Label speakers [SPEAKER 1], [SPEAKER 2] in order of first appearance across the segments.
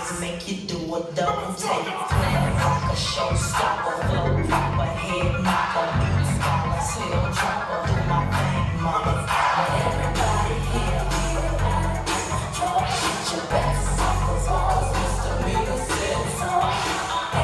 [SPEAKER 1] I make you do a double take. Plan like a showstopper, flow proper, head knocker, beat scholar, tail dropper, do my thing, mama. Everybody here, get your best suckers, cause Mr. Meter says so.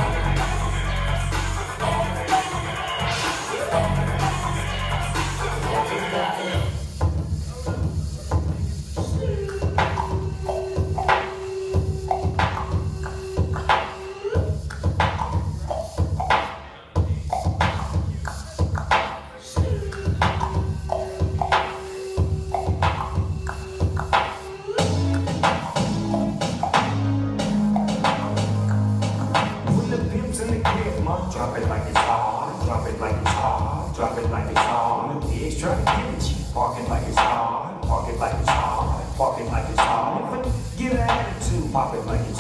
[SPEAKER 2] Drop it like it's hard, drop it like it's hard, drop it like it's hard. The pigs try to get at you. Park it like it's hard, park it like it's hard, park it like it's hard. Get an attitude, pop it like it's